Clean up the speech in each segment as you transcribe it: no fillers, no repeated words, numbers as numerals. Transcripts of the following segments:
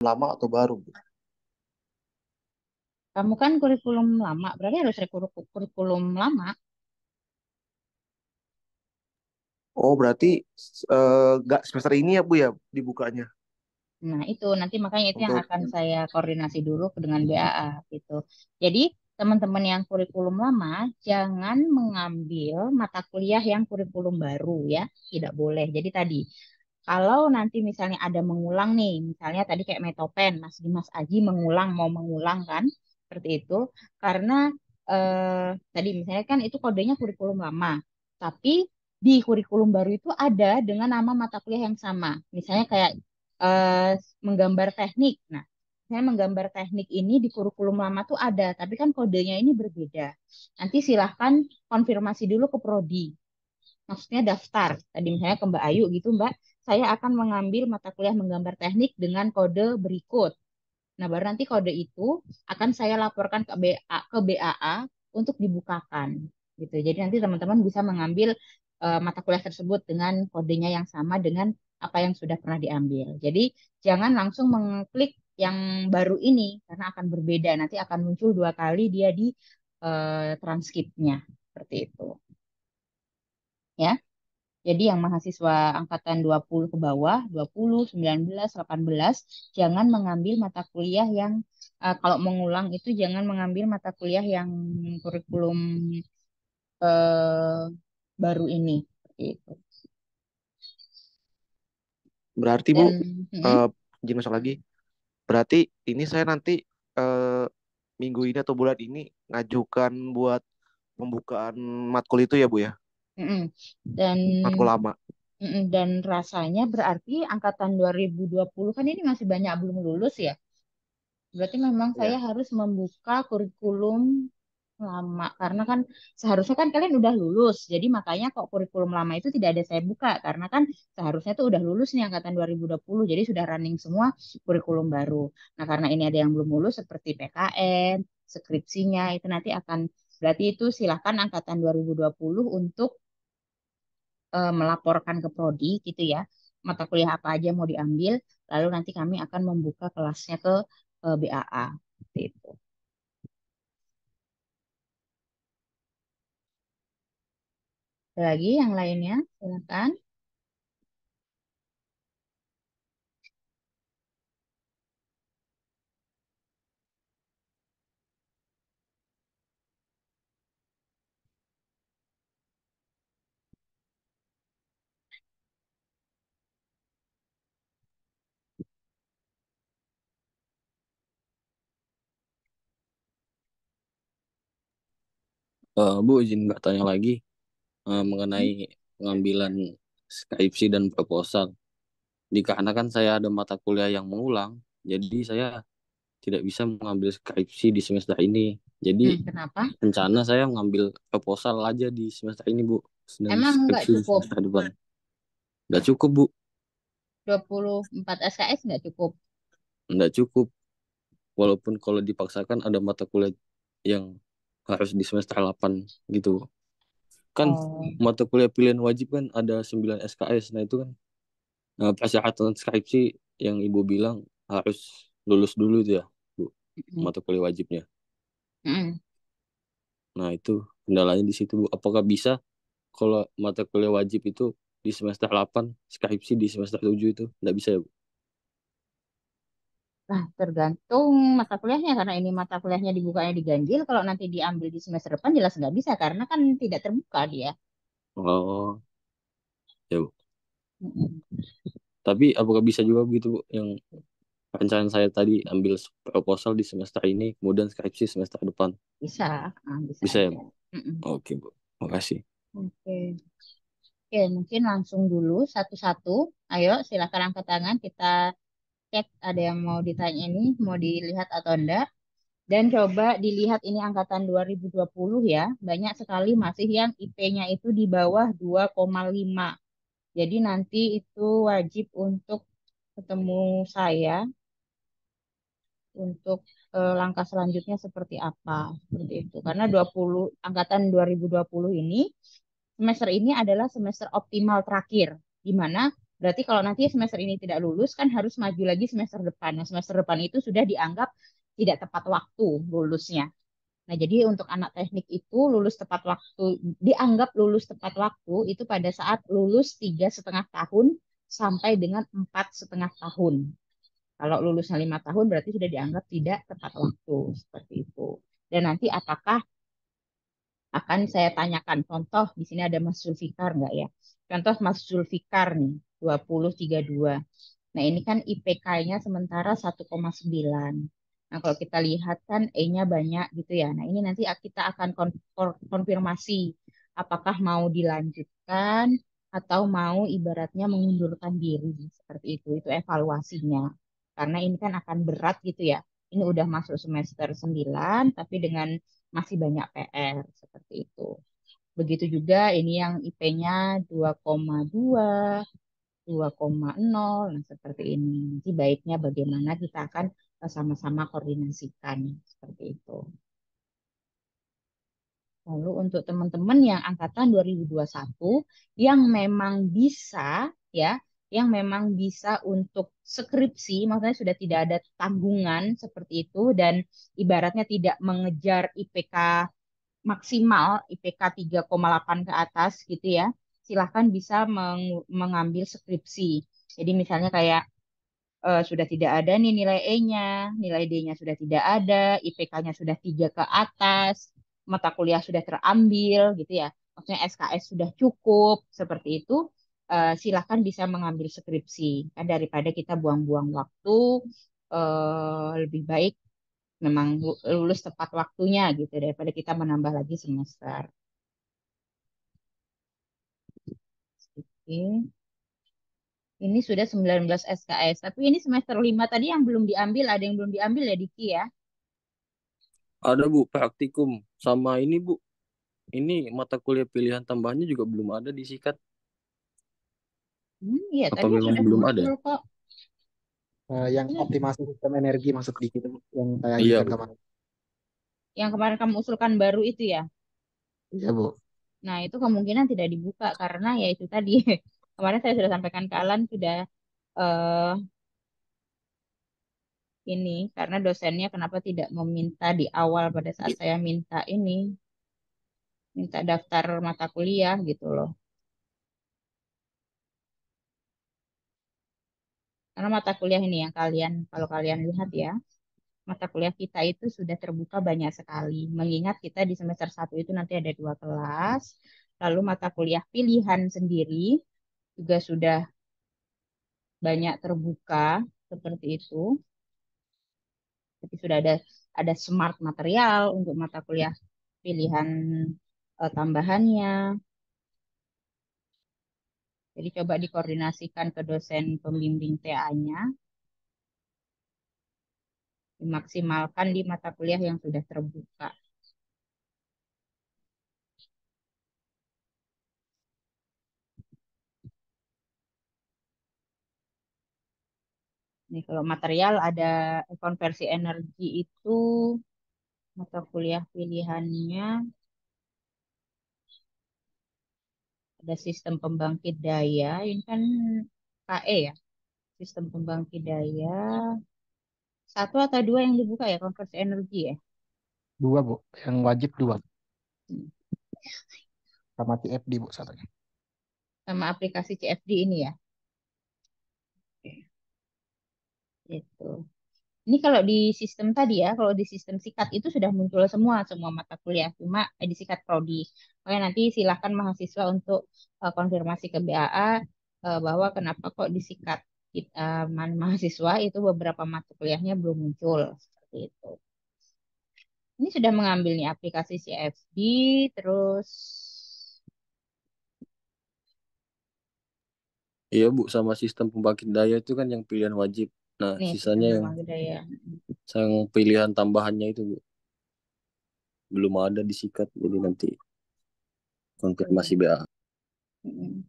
lama atau baru, Bu? Kamu kan kurikulum lama, berarti harus kurikulum lama. Oh, berarti nggak semester ini ya, Bu ya, dibukanya Nah, itu nanti makanya itu yang untuk akan saya koordinasi dulu dengan BAA gitu. Jadi, teman-teman yang kurikulum lama jangan mengambil mata kuliah yang kurikulum baru ya. Tidak boleh. Jadi tadi kalau nanti misalnya ada mengulang nih, misalnya tadi kayak Metopen, Mas Dimas Aji mengulang mau mengulang kan, seperti itu. Karena tadi misalnya kan itu kodenya kurikulum lama, tapi di kurikulum baru itu ada dengan nama mata kuliah yang sama. Misalnya kayak menggambar teknik. Nah, misalnya menggambar teknik ini di kurikulum lama tuh ada, tapi kan kodenya ini berbeda. Nanti silahkan konfirmasi dulu ke prodi, maksudnya daftar. Tadi misalnya ke Mbak Ayu gitu, Mbak, saya akan mengambil mata kuliah menggambar teknik dengan kode berikut. Nah, baru nanti kode itu akan saya laporkan ke BAA untuk dibukakan gitu. Jadi nanti teman-teman bisa mengambil mata kuliah tersebut dengan kodenya yang sama dengan apa yang sudah pernah diambil. Jadi jangan langsung mengklik yang baru ini karena akan berbeda. Nanti akan muncul dua kali dia di transkripnya seperti itu. Ya. Jadi yang mahasiswa angkatan 20 ke bawah, 20, 19, 18, jangan mengambil mata kuliah yang kalau mengulang itu jangan mengambil mata kuliah yang kurikulum eh, baru ini. Seperti itu. berarti Bu, Dan eh izin masuk lagi. Berarti ini saya nanti eh, minggu ini atau bulan ini ngajukan buat pembukaan matkul itu ya, Bu ya? mm-mm. dan Matkul lama. dan rasanya berarti angkatan 2020 kan ini masih banyak belum lulus ya. Berarti memang saya Ya. harus membuka kurikulum lama karena kan seharusnya kan kalian udah lulus. Jadi makanya kok kurikulum lama itu tidak ada saya buka karena kan seharusnya tuh udah lulus nih angkatan 2020. Jadi sudah running semua kurikulum baru. Nah, karena ini ada yang belum lulus seperti PKN, skripsinya itu nanti akan berarti itu silahkan angkatan 2020 untuk melaporkan ke prodi gitu ya. Mata kuliah apa aja mau diambil, lalu nanti kami akan membuka kelasnya ke BAA. Gitu. Ada lagi yang lainnya, silakan. Bu, izin nggak tanya lagi mengenai pengambilan skripsi dan proposal. Dikarenakan saya ada mata kuliah yang mengulang, jadi saya tidak bisa mengambil skripsi di semester ini. Jadi Kenapa? rencana saya mengambil proposal aja di semester ini, Bu, dan Emang nggak skripsi di cukup semester depan. Nggak cukup, Bu. 24 SKS nggak cukup? Nggak cukup. Walaupun kalau dipaksakan ada mata kuliah yang harus di semester 8 gitu. Kan Oh, mata kuliah pilihan wajib kan ada 9 SKS. Nah, itu kan persyaratan skripsi yang Ibu bilang harus lulus dulu tuh ya, Bu, mm, mata kuliah wajibnya. mm. Nah, itu kendalanya di situ, Bu. Apakah bisa kalau mata kuliah wajib itu di semester 8 skripsi di semester 7 itu? Nggak bisa ya, Bu? Nah, tergantung mata kuliahnya karena ini mata kuliahnya dibukanya diganjil. Kalau nanti diambil di semester depan jelas nggak bisa karena kan tidak terbuka dia. Oh, ya, Bu. Mm-mm. Tapi apakah bisa juga begitu, Bu, yang rencana saya tadi ambil proposal di semester ini, kemudian skripsi semester depan? Bisa, bisa Bisa ya, aja. Bu? Mm-mm. Oke, Bu. Makasih. Oke, oke, mungkin langsung dulu satu-satu. Ayo, silakan angkat tangan. Kita cek ada yang mau ditanya ini, mau dilihat atau enggak. Dan coba dilihat ini angkatan 2020 ya. Banyak sekali masih yang IP-nya itu di bawah 2,5. Jadi nanti itu wajib untuk ketemu saya untuk langkah selanjutnya seperti apa. Seperti itu. Karena 20 angkatan 2020 ini semester ini adalah semester optimal terakhir di mana Berarti kalau nanti semester ini tidak lulus kan harus maju lagi semester depan. Nah, semester depan itu sudah dianggap tidak tepat waktu lulusnya. Nah, jadi untuk anak teknik itu lulus tepat waktu, dianggap lulus tepat waktu itu pada saat lulus 3,5 tahun sampai dengan 4,5 tahun. Kalau lulusnya 5 tahun berarti sudah dianggap tidak tepat waktu seperti itu. Dan nanti apakah akan saya tanyakan contoh di sini ada Mas Zulfikar nggak ya? Contoh Mas Zulfikar nih 20,32. Nah, ini kan IPK-nya sementara 1,9. Nah, kalau kita lihat kan E-nya banyak gitu ya. Nah, ini nanti kita akan konfirmasi apakah mau dilanjutkan atau mau ibaratnya mengundurkan diri seperti itu. Itu evaluasinya. Karena ini kan akan berat gitu ya. Ini udah masuk semester 9 tapi dengan masih banyak PR seperti itu. Begitu juga ini yang IP-nya 2,2, 2,0. Nah, seperti ini. Nanti baiknya bagaimana kita akan sama-sama koordinasikan seperti itu. Lalu untuk teman-teman yang angkatan 2021 yang memang bisa ya, yang memang bisa untuk skripsi, maksudnya sudah tidak ada tanggungan seperti itu dan ibaratnya tidak mengejar IPK maksimal, IPK 3,8 ke atas gitu ya. Silahkan bisa mengambil skripsi. Jadi misalnya kayak sudah tidak ada nih nilai E-nya, nilai D-nya sudah tidak ada, IPK-nya sudah 3 ke atas, mata kuliah sudah terambil gitu ya. Maksudnya SKS sudah cukup, seperti itu. Silahkan bisa mengambil skripsi. Kan daripada kita buang-buang waktu, lebih baik memang lulus tepat waktunya gitu, daripada kita menambah lagi semester. Oke. Ini sudah 19 SKS, tapi ini semester 5 tadi yang belum diambil, ada yang belum diambil ya Diki ya? Ada Bu, praktikum. Sama ini Bu, ini mata kuliah pilihan tambahannya juga belum ada di sikat. Iya, Apa tadi memang sudah belum ada? muncul kok. Yang Ini optimasi sistem energi maksud di gitu yang saya Iya ajukan Bu. kemarin. yang kemarin kamu usulkan baru itu ya. Iya Bu. Nah, itu kemungkinan tidak dibuka karena ya itu tadi. Kemarin saya sudah sampaikan ke Alan sudah eh ini karena dosennya kenapa tidak meminta di awal pada saat saya minta ini, minta daftar mata kuliah gitu loh. Karena mata kuliah ini yang kalian, kalau kalian lihat ya, mata kuliah kita itu sudah terbuka banyak sekali. Mengingat kita di semester 1 itu nanti ada 2 kelas, lalu mata kuliah pilihan sendiri juga sudah banyak terbuka seperti itu. Jadi sudah ada smart material untuk mata kuliah pilihan tambahannya. Jadi coba dikoordinasikan ke dosen pembimbing TA-nya, dimaksimalkan di mata kuliah yang sudah terbuka. Nih kalau material ada konversi energi itu mata kuliah pilihannya ada sistem pembangkit daya. Ini kan KE ya, sistem pembangkit daya. Satu atau dua yang dibuka ya konversi energi ya. Dua Bu. Yang wajib dua. Hmm. Sama CFD Bu satunya. Sama aplikasi CFD ini ya. Oke, gitu. Ini kalau di sistem tadi ya, kalau di sistem sikat itu sudah muncul semua mata kuliah, cuma di sikat prodi. Makanya nanti silahkan mahasiswa untuk konfirmasi ke BAA bahwa kenapa kok di sikat mahasiswa itu beberapa mata kuliahnya belum muncul seperti itu. Ini sudah mengambil nih aplikasi CFD, terus Iya Bu, sama sistem pembangkit daya itu kan yang pilihan wajib. Nah, nih sistem sisanya pembangkit daya. yang pilihan tambahannya itu Bu, belum ada di sikat. Jadi nanti konfirmasi BA. Mm.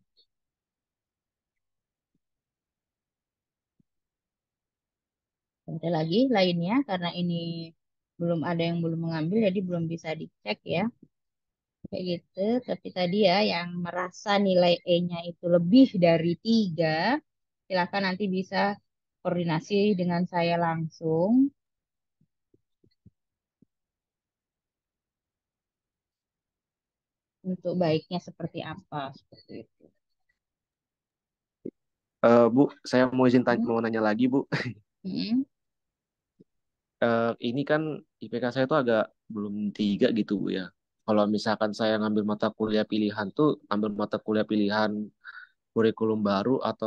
Ada lagi lainnya karena ini belum ada yang belum mengambil, jadi belum bisa dicek ya. Kayak gitu, tapi tadi ya yang merasa nilai E-nya itu lebih dari 3, silakan nanti bisa koordinasi dengan saya langsung untuk baiknya seperti apa seperti itu. Bu, saya mau Hmm. mau nanya lagi, Bu. Hmm. Ini kan IPK saya tuh agak belum 3 gitu, Bu ya. Kalau misalkan saya ngambil mata kuliah pilihan tuh, ambil mata kuliah pilihan kurikulum baru atau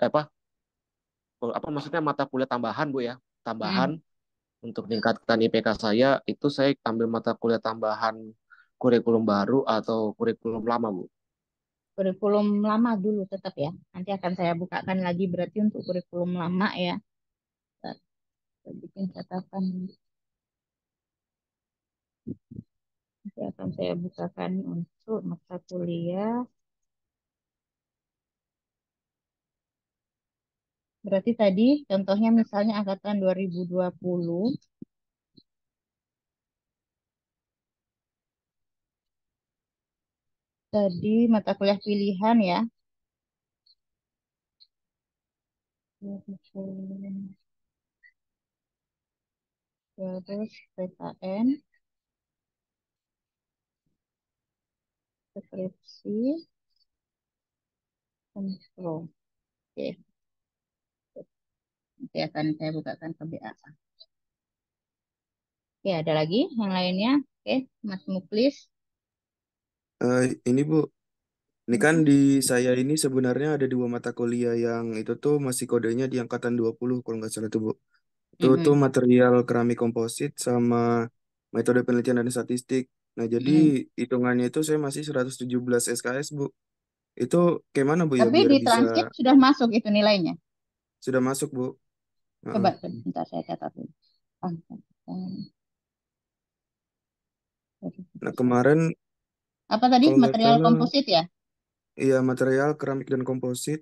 apa maksudnya mata kuliah tambahan, Bu ya. Tambahan Hmm. untuk meningkatkan IPK saya, itu saya ambil mata kuliah tambahan kurikulum baru atau kurikulum lama, Bu. Kurikulum lama dulu tetap ya. Nanti akan saya bukakan lagi berarti untuk kurikulum lama ya. Saya bikin catatan. Nanti akan saya bukakan untuk mata kuliah. Berarti tadi contohnya misalnya angkatan 2020, tadi mata kuliah pilihan ya. Terus PKN, skripsi, kontrol. Oke, nanti akan saya bukakan ke BA. Oke, ada lagi yang lainnya? Oke, Mas Muklis. Ini Bu, ini kan Hmm. di saya ini sebenarnya ada dua mata kuliah yang itu tuh masih kodenya di angkatan 20 kalau nggak salah tuh Bu. Itu tuh Mm-mm. material keramik komposit sama metode penelitian dan statistik. Nah, jadi Mm-mm. hitungannya itu saya masih 117 SKS Bu. Itu kayak mana Bu ya Tapi biar di bisa transkrip sudah masuk itu nilainya. sudah masuk Bu? Coba Heeh. sebentar saya catat dulu. Angkatan Nah, 2021. kemarin Apa tadi? kalau nggak Material salah komposit ya? iya material keramik dan komposit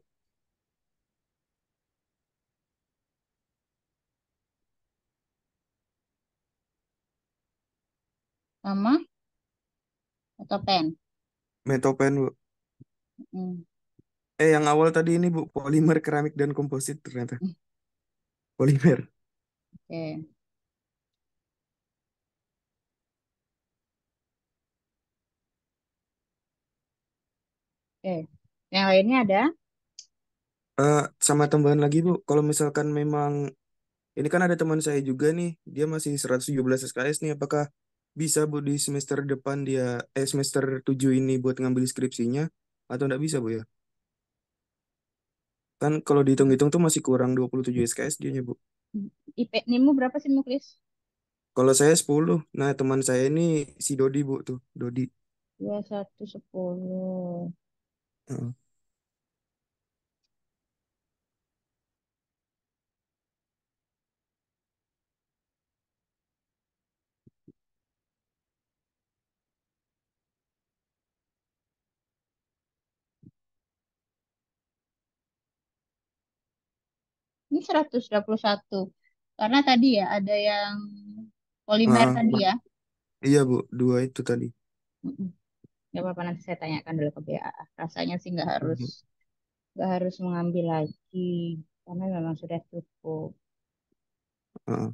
Sama atau pen? metopen Bu. Mm. Yang awal tadi ini Bu, polimer keramik dan komposit ternyata. Polimer. Oke. Oke. Yang lainnya ada? Sama tambahan lagi Bu, kalau misalkan memang ini kan ada teman saya juga nih, dia masih 117 SKS nih, apakah bisa Bu di semester depan dia semester 7 ini buat ngambil skripsinya atau enggak bisa Bu ya? Kan kalau dihitung-hitung tuh masih kurang 27 SKS dia Bu. IP NIMU berapa sih Muklis? Kalau saya 10, nah teman saya ini si Dodi Bu tuh, Dodi. 2110. Heeh. Ini 121. Karena tadi ya ada yang polimer Heeh, tadi ya. iya Bu, dua itu tadi. Mm-mm. Gak apa-apa nanti saya tanyakan dulu ke BA. Rasanya sih Mhm. nggak harus mengambil lagi karena memang sudah cukup. Heeh.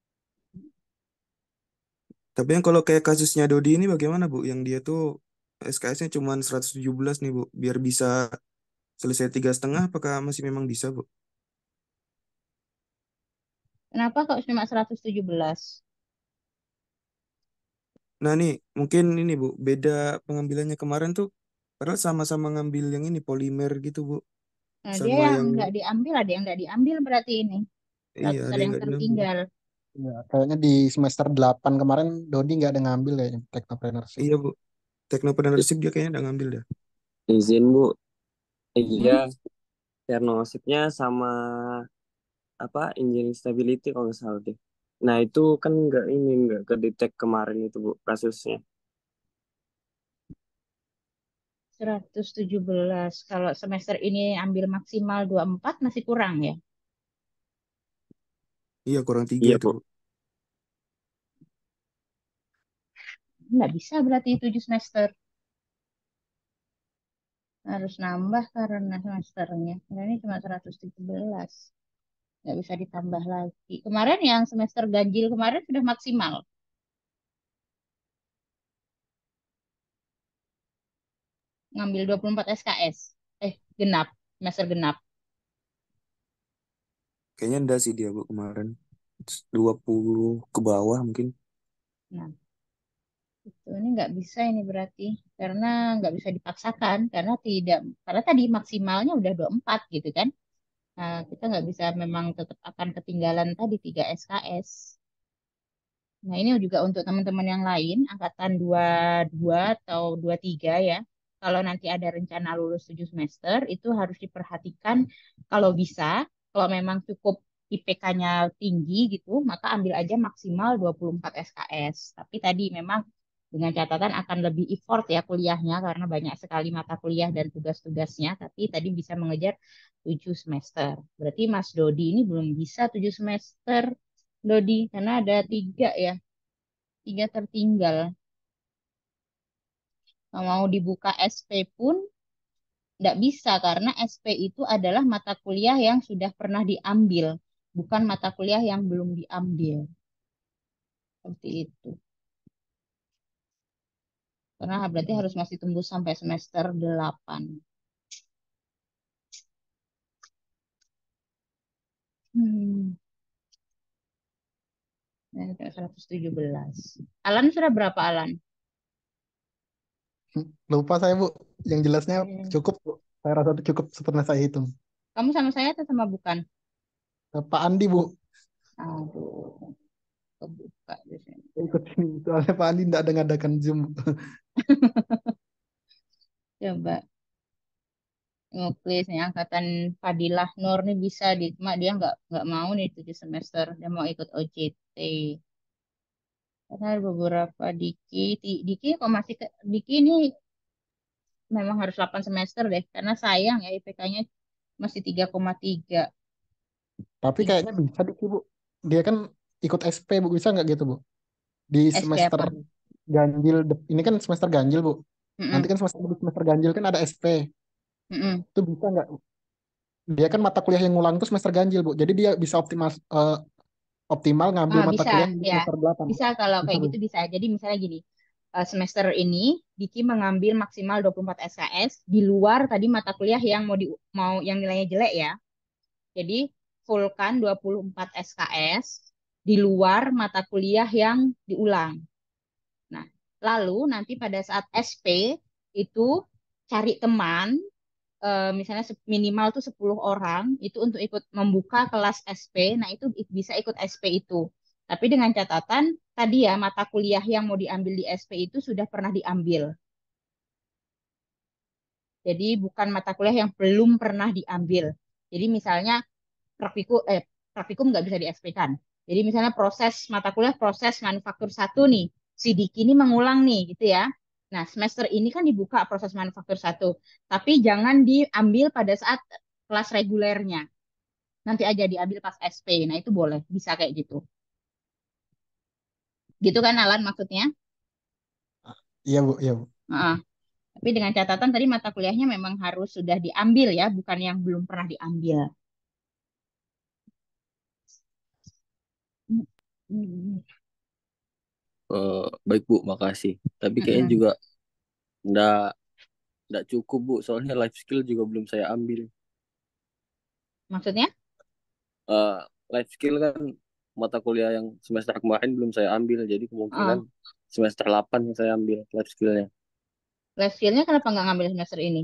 Tapi yang kalau kayak kasusnya Dodi ini bagaimana Bu? Yang dia tuh SKS-nya cuma 117 nih Bu, biar bisa selesai 3,5 apakah masih memang bisa Bu? Kenapa kok cuma 117? Nah nih mungkin ini Bu, beda pengambilannya kemarin tuh, padahal sama-sama ngambil yang ini polimer gitu Bu, Nah, dia sama yang yang nggak diambil, ada yang nggak diambil berarti ini. iya Seratus ada ada yang yang nggak diambil. tertinggal. Ya, kayaknya di semester 8 kemarin Dodi nggak ada ngambil kayaknya teknopreneurship. Iya Bu, teknopreneurship dia kayaknya udah ngambil dah. Izin Bu, iya, Hmm? Ernowship-nya sama apa engineering stability kalau nggak salah deh. Nah itu kan nggak ke detect kemarin itu Bu kasusnya. 117. Kalau semester ini ambil maksimal 24 masih kurang ya? Iya kurang 3 Iya itu Bu. Bu. Nggak bisa berarti 7 semester. Harus nambah karena semesternya. Karena ini cuma 117. Nggak bisa ditambah lagi. Kemarin yang semester ganjil kemarin sudah maksimal. Ngambil 24 SKS. Genap. Semester genap. Kayaknya enggak sih dia Bu kemarin. 20 ke bawah mungkin. Nah, itu ini nggak bisa ini berarti. Karena nggak bisa dipaksakan. Karena tadi maksimalnya udah 24 gitu kan. Nah, kita nggak bisa memang tetap akan ketinggalan tadi 3 SKS. Nah, ini juga untuk teman-teman yang lain, angkatan 22 atau 23 ya. Kalau nanti ada rencana lulus 7 semester, itu harus diperhatikan kalau bisa, kalau memang cukup IPK-nya tinggi gitu, maka ambil aja maksimal 24 SKS. Tapi tadi memang dengan catatan akan lebih effort ya kuliahnya, karena banyak sekali mata kuliah dan tugas-tugasnya, tapi tadi bisa mengejar 7 semester. Berarti Mas Dodi ini belum bisa 7 semester, Dodi, karena ada 3 ya. 3 tertinggal. Kalau mau dibuka SP pun tidak bisa karena SP itu adalah mata kuliah yang sudah pernah diambil, bukan mata kuliah yang belum diambil. Seperti itu. Karena berarti harus masih tunggu sampai semester 8. Hmm. Nah, 117. Alan sudah berapa Alan? Lupa saya Bu. Yang jelasnya Hmm. cukup Bu. Saya rasa cukup pernah saya hitung. Kamu sama saya atau sama bukan? Pak Andi Bu. Aduh, kebuka di sini. Saya ikut ini. Soalnya Pak Andi tidak ada ngadakan Zoom. Coba ngeklis nih angkatan Fadilah Nur nih bisa di cuma dia nggak mau nih 7 semester dia mau ikut OJT karena ada beberapa Diki kok masih Diki ini memang harus 8 semester deh karena sayang ya IPK-nya masih 3,3 Tapi kayaknya bisa di Bu. Dia kan ikut SP Bu. Bisa nggak gitu Bu? Di SP semester apa? ganjil. Ini kan semester ganjil Bu. Nanti Mm-mm, kan semester ganjil kan ada SP. mm-mm. Itu bisa nggak? Dia kan mata kuliah yang ngulang itu semester ganjil Bu. Jadi dia bisa optimal ngambil Ah, mata bisa kuliah di ya semester 8. bisa kalau Bisa kayak Bu. gitu bisa jadi misalnya gini semester ini Diki mengambil maksimal 24 SKS di luar tadi mata kuliah yang mau yang nilainya jelek ya. Jadi fullkan 24 SKS di luar mata kuliah yang diulang. Nah, lalu nanti pada saat SP itu cari teman, misalnya minimal tuh 10 orang, itu untuk ikut membuka kelas SP. Nah, itu bisa ikut SP itu. Tapi dengan catatan, tadi ya mata kuliah yang mau diambil di SP itu sudah pernah diambil. Jadi bukan mata kuliah yang belum pernah diambil. Jadi misalnya praktikum praktikum nggak bisa di SP kan. Jadi misalnya mata kuliah proses manufaktur satu nih, si Diki ini mengulang nih gitu ya. Nah semester ini kan dibuka proses manufaktur satu, tapi jangan diambil pada saat kelas regulernya. Nanti aja diambil pas SP. Nah itu boleh, bisa kayak gitu. Gitu kan Alan maksudnya? Iya Bu, iya Bu. Heeh. Tapi dengan catatan tadi mata kuliahnya memang harus sudah diambil ya, bukan yang belum pernah diambil. Baik Bu, makasih. Tapi kayaknya Mm-mm. juga nggak nggak cukup Bu, soalnya life skill juga belum saya ambil. Maksudnya? Eh, Life skill kan mata kuliah yang semester kemarin belum saya ambil, jadi kemungkinan Heeh. semester 8 yang saya ambil life skillnya. Life skill-nya kenapa nggak ngambil semester ini?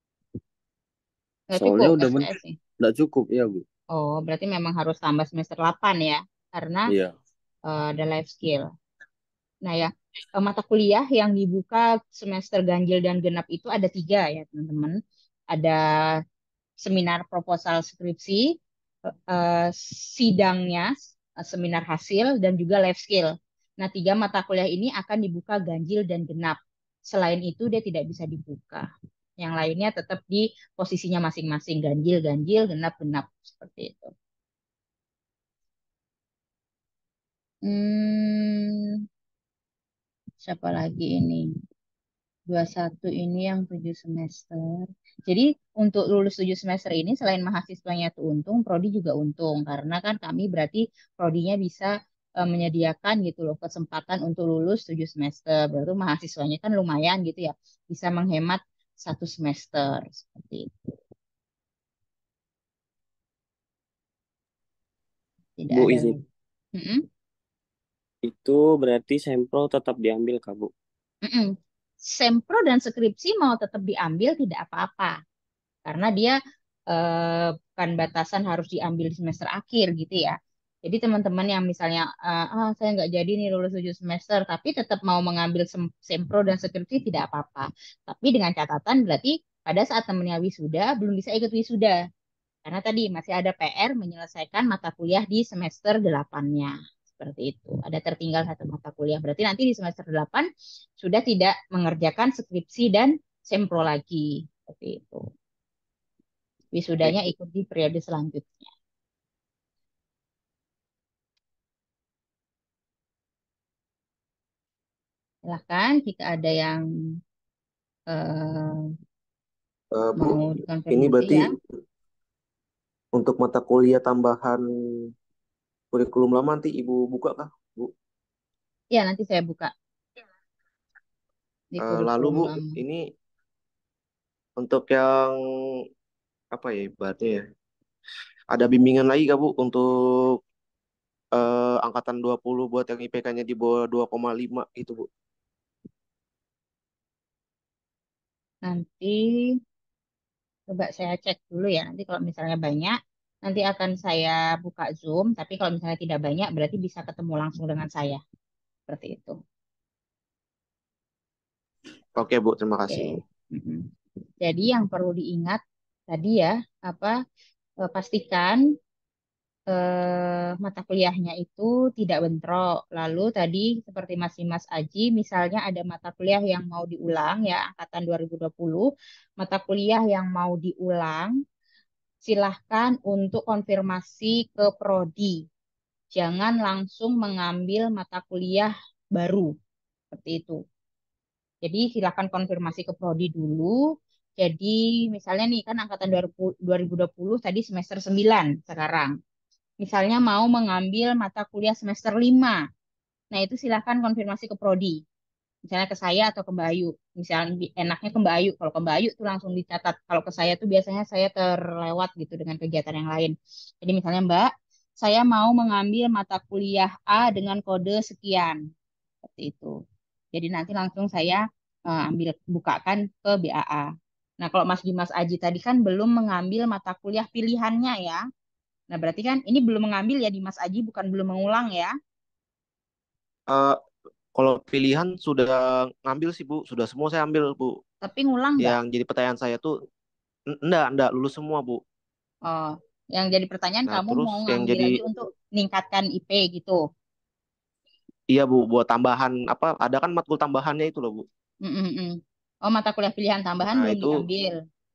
Nggak Soalnya cukup udah SKS sih. nggak cukup ya Bu. Oh, berarti memang harus tambah semester 8 ya, karena Iya. ada life skill. Nah ya, mata kuliah yang dibuka semester ganjil dan genap itu ada 3 ya teman-teman. Ada seminar proposal skripsi, sidangnya, seminar hasil, dan juga life skill. Nah, 3 mata kuliah ini akan dibuka ganjil dan genap. Selain itu, dia tidak bisa dibuka. Yang lainnya tetap di posisinya masing-masing, ganjil, ganjil, genap, genap. Seperti itu. Hmm, siapa lagi ini? 21 ini yang 7 semester. Jadi untuk lulus 7 semester ini selain mahasiswanya tuh untung, prodi juga untung karena kan kami berarti prodinya bisa menyediakan gitu loh kesempatan untuk lulus 7 semester. Baru mahasiswanya kan lumayan gitu ya, bisa menghemat 1 semester seperti itu. Tidak Bu ada izin. lagi. Mm-mm. Itu berarti sampel tetap diambil Kak Bu. Mm-mm. Sempro dan skripsi mau tetap diambil tidak apa-apa karena dia bukan batasan harus diambil di semester akhir gitu ya. Jadi teman-teman yang misalnya saya nggak jadi nih lulus 7 semester tapi tetap mau mengambil sempro dan skripsi tidak apa-apa. Tapi dengan catatan berarti pada saat temennya wisuda belum bisa ikut wisuda karena tadi masih ada PR menyelesaikan mata kuliah di semester 8-nya. Seperti itu. Ada tertinggal 1 mata kuliah. Berarti nanti di semester 8 sudah tidak mengerjakan skripsi dan sempro lagi. Seperti itu. Wisudanya Oke. ikut di periode selanjutnya. Silahkan jika ada yang eh, Bu, mau ini dikonfirmasi berarti ya. untuk mata kuliah tambahan kurikulum lama nanti Ibu buka kah, Bu? Ya, nanti saya buka di Lalu kurikulum Bu, lama. ini untuk yang apa ya ibaratnya ya? Ada bimbingan lagi kah Bu untuk angkatan 20 buat yang IPK-nya di bawah 2,5 gitu Bu? Nanti coba saya cek dulu ya. Nanti kalau misalnya banyak, nanti akan saya buka Zoom. Tapi kalau misalnya tidak banyak, berarti bisa ketemu langsung dengan saya. Seperti itu. Oke Bu, terima Oke. kasih Bu. Mm-mm. Jadi yang perlu diingat tadi ya, apa pastikan mata kuliahnya itu tidak bentrok. Lalu tadi seperti Mas Aji, misalnya ada mata kuliah yang mau diulang ya, angkatan 2020, mata kuliah yang mau diulang, silahkan untuk konfirmasi ke prodi. Jangan langsung mengambil mata kuliah baru, seperti itu. Jadi silahkan konfirmasi ke prodi dulu. Jadi misalnya nih kan angkatan 2020 tadi semester 9 sekarang. Misalnya mau mengambil mata kuliah semester 5. Nah, itu silahkan konfirmasi ke prodi. Misalnya ke saya atau ke Mbak Ayu. Misalnya enaknya ke Mbak Ayu. Kalau ke Mbak Ayu tuh langsung dicatat. Kalau ke saya tuh biasanya saya terlewat gitu dengan kegiatan yang lain. Jadi misalnya Mbak, saya mau mengambil mata kuliah A dengan kode sekian. Seperti itu. Jadi nanti langsung saya ambil bukakan ke BAA. Nah, kalau Mas Dimas Aji tadi kan belum mengambil mata kuliah pilihannya ya. Nah, berarti kan ini belum mengambil ya di Mas Aji, bukan belum mengulang ya. Eh, Kalau pilihan sudah ngambil sih Bu, sudah semua saya ambil Bu. Tapi ngulang nggak? Yang jadi pertanyaan saya tuh enggak lulus semua Bu. Oh, yang jadi pertanyaan Nah, kamu terus mau yang ngambil jadi lagi untuk meningkatkan IP gitu. iya Bu, buat tambahan apa? Ada kan matkul tambahannya itu loh Bu. Mm-mm-mm. Oh, mata kuliah pilihan tambahan Nah, belum itu diambil.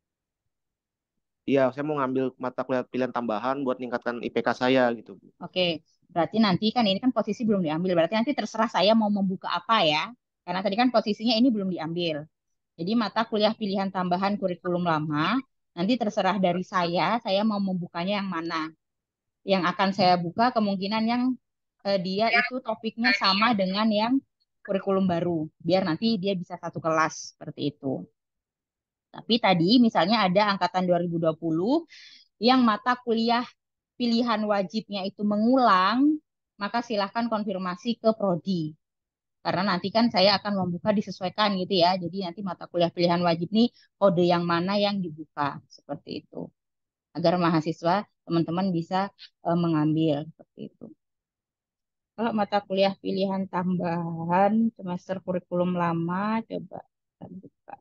iya saya mau ngambil mata kuliah pilihan tambahan buat meningkatkan IPK saya gitu Bu. Oke, berarti nanti kan ini kan posisi belum diambil. Berarti nanti terserah saya mau membuka apa ya. Karena tadi kan posisinya ini belum diambil. Jadi mata kuliah pilihan tambahan kurikulum lama, nanti terserah dari saya mau membukanya yang mana. Yang akan saya buka kemungkinan yang dia itu topiknya sama dengan yang kurikulum baru, biar nanti dia bisa satu kelas seperti itu. Tapi tadi misalnya ada angkatan 2020 yang mata kuliah pilihan wajibnya itu mengulang, maka silahkan konfirmasi ke prodi. Karena nanti kan saya akan membuka disesuaikan gitu ya. Jadi nanti mata kuliah pilihan wajib nih kode yang mana yang dibuka seperti itu. Agar mahasiswa teman-teman bisa mengambil seperti itu. Kalau mata kuliah pilihan tambahan semester kurikulum lama, coba kita buka.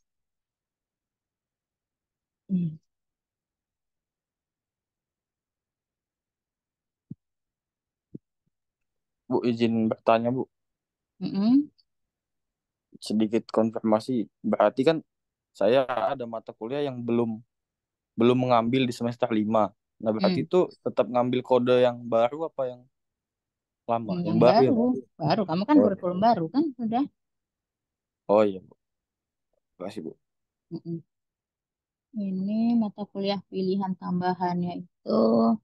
Hmm. Bu, izin bertanya, Bu. Mm-mm. Sedikit konfirmasi. Berarti kan saya ada mata kuliah yang belum belum mengambil di semester 5. Nah, berarti Hmm. itu tetap ngambil kode yang baru apa yang lama? Yang Yang baru ya, baru, Bu? baru. Kamu kan Oh, kurikulum baru kan, sudah. oh iya, Bu. Terima kasih, Bu. Mm-mm. Ini mata kuliah pilihan tambahannya itu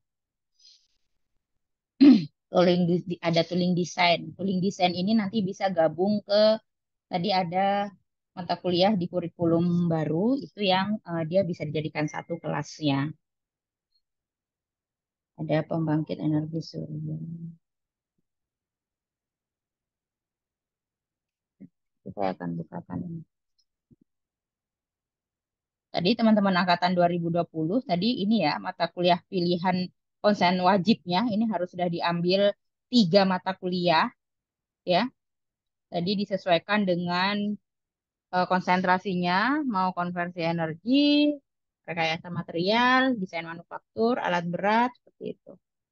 ada tooling design. Tooling design ini nanti bisa gabung ke tadi ada mata kuliah di kurikulum baru itu yang dia bisa dijadikan satu kelasnya. Ada pembangkit energi surya. Saya akan bukakan ini. Tadi teman-teman angkatan 2020 tadi ini ya mata kuliah pilihan konsen wajibnya ini harus sudah diambil 3 mata kuliah ya. Tadi disesuaikan dengan konsentrasinya, mau konversi energi, rekayasa material, desain manufaktur, alat berat, seperti itu.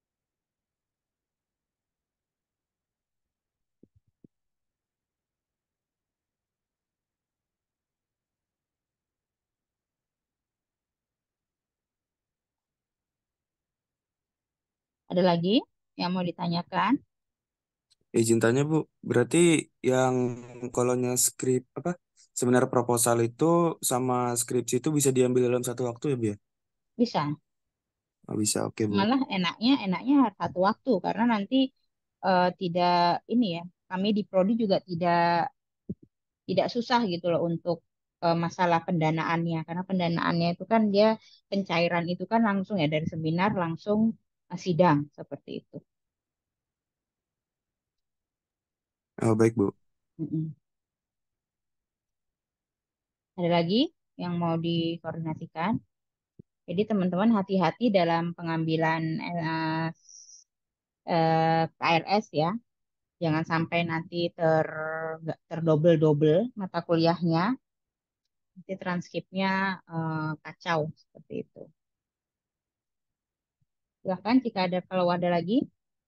Ada lagi yang mau ditanyakan? Izin tanya, Bu. Berarti yang kolonnya skrip apa? Seminar proposal itu sama skripsi itu bisa diambil dalam satu waktu ya, Bu ya? Bisa. Oh, bisa, oke, Bu. Malah enaknya harus satu waktu karena nanti tidak ini ya. Kami di prodi juga tidak susah gitu loh untuk masalah pendanaannya karena pendanaannya itu kan dia pencairan itu kan langsung ya dari seminar langsung sidang seperti itu. Oh, baik, Bu. Mm-mm. Ada lagi yang mau dikoordinasikan? Jadi teman-teman hati-hati dalam pengambilan KRS ya. Jangan sampai nanti terdobel-dobel mata kuliahnya. Nanti transkripnya kacau seperti itu. Silahkan jika ada kalau ada lagi.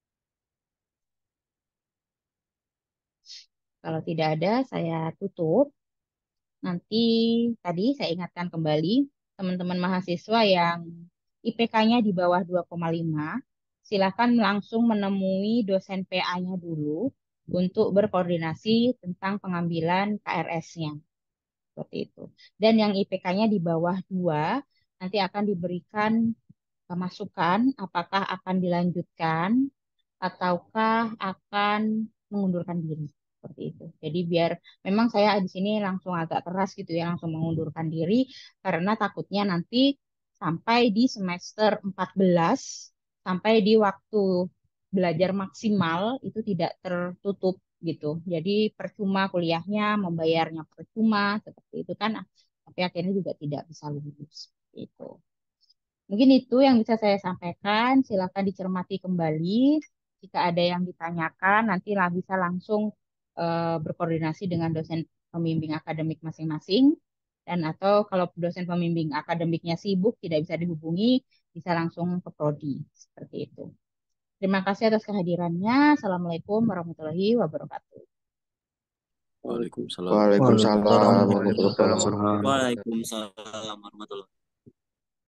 Kalau tidak ada, saya tutup. Nanti tadi saya ingatkan kembali teman-teman mahasiswa yang IPK-nya di bawah 2,5, silakan langsung menemui dosen PA-nya dulu untuk berkoordinasi tentang pengambilan KRS-nya. Seperti itu. Dan yang IPK-nya di bawah 2 nanti akan diberikan masukan apakah akan dilanjutkan ataukah akan mengundurkan diri seperti itu. Jadi biar memang saya di sini langsung agak keras gitu ya, langsung mengundurkan diri karena takutnya nanti sampai di semester 14 sampai di waktu belajar maksimal itu tidak tertutup gitu. Jadi percuma kuliahnya, membayarnya percuma seperti itu kan. Tapi akhirnya juga tidak bisa lulus. Itu. Mungkin itu yang bisa saya sampaikan. Silakan dicermati kembali. Jika ada yang ditanyakan, nanti lah bisa langsung berkoordinasi dengan dosen pembimbing akademik masing-masing. Dan atau kalau dosen pembimbing akademiknya sibuk, tidak bisa dihubungi, bisa langsung ke prodi. Seperti itu. Terima kasih atas kehadirannya. Assalamualaikum warahmatullahi wabarakatuh. Waalaikumsalam. Waalaikumsalam Waalaikumsalam warahmatullahi warahmatullahi wabarakatuh. wabarakatuh. Waalaikumsalam warahmatullahi wabarakatuh.